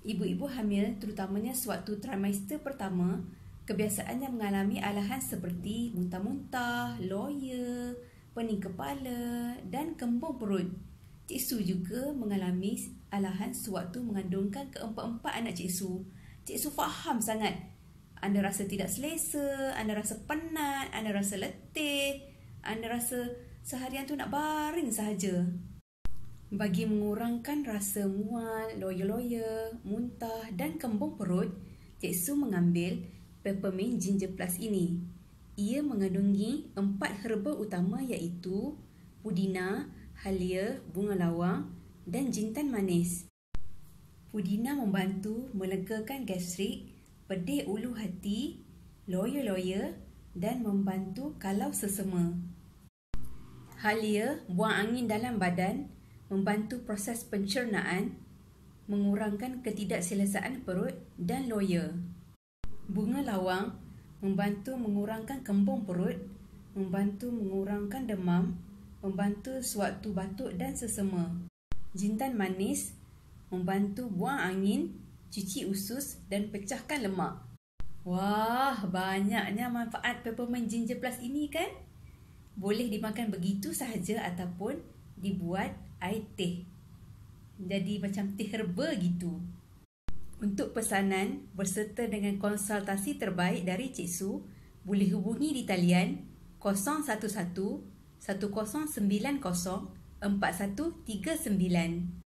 Ibu-ibu hamil, terutamanya sewaktu trimester pertama, kebiasaannya mengalami alahan seperti muntah-muntah, loya, pening kepala dan kembung perut. Cik Su juga mengalami alahan sewaktu mengandungkan keempat-empat anak Cik Su. Cik Su faham sangat. Anda rasa tidak selesa, anda rasa penat, anda rasa letih, anda rasa seharian tu nak baring sahaja. Bagi mengurangkan rasa mual, loya-loya, muntah dan kembung perut, Cik Su mengambil Peppermint Ginger Plus ini. Ia mengandungi 4 herba utama iaitu pudina, halia, bunga lawang dan jintan manis. Pudina membantu melegakan gastrik, pedih ulu hati, loya-loya dan membantu kalau sesama. Halia, buang angin dalam badan, membantu proses pencernaan, mengurangkan ketidakselesaan perut dan loya. Bunga lawang membantu mengurangkan kembung perut, membantu mengurangkan demam, membantu sewaktu batuk dan sesama. Jintan manis membantu buang angin, cuci usus dan pecahkan lemak. Wah, banyaknya manfaat Peppermint Ginger Plus ini kan? Boleh dimakan begitu sahaja ataupun dibuat air teh. Jadi macam teh herba gitu. Untuk pesanan berserta dengan konsultasi terbaik dari Cik Su, boleh hubungi di talian 011 1090 4139.